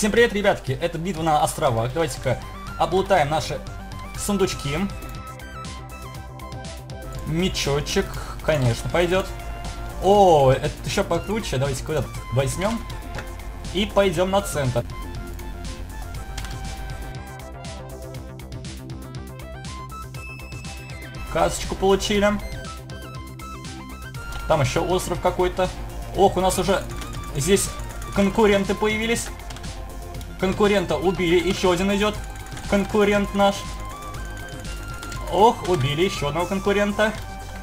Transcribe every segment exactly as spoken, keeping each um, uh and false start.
Всем привет, ребятки, это битва на островах. Давайте-ка облутаем наши сундучки. Мечочек, конечно, пойдет. О, это еще покруче. Давайте-ка вот этот возьмем и пойдем на центр. Касочку получили. Там еще остров какой-то. Ох, у нас уже здесь конкуренты появились. Конкурента убили, еще один идет. Конкурент наш. Ох, убили еще одного конкурента.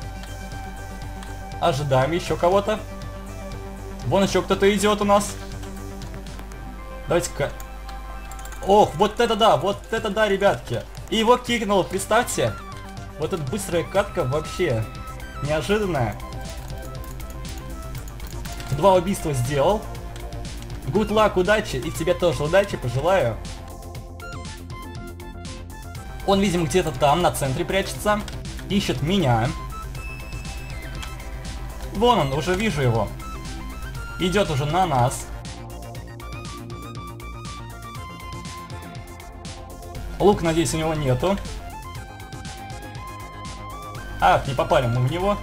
Ожидаем еще кого-то. Вон еще кто-то идет у нас. Давайте-ка. Ох, вот это да, вот это да, ребятки. И его кикнул, представьте. Вот эта быстрая катка вообще неожиданная. Два убийства сделал. Good luck, удачи, и тебе тоже удачи, пожелаю. Он, видимо, где-то там, на центре прячется. Ищет меня. Вон он, уже вижу его. Идет уже на нас. Лук, надеюсь, у него нету. Ах, не попали мы в него.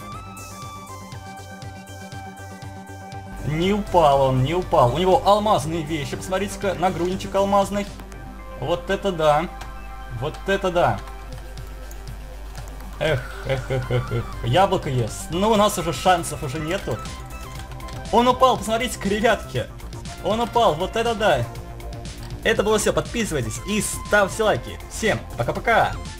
Не упал он, не упал. У него алмазные вещи, посмотрите-ка, нагрудничек алмазный. Вот это да. Вот это да. Эх, эх, эх, эх, эх. Яблоко ест. Ну, у нас уже шансов уже нету. Он упал, посмотрите-ка, ребятки. Он упал, вот это да. Это было все, подписывайтесь и ставьте лайки. Всем пока-пока.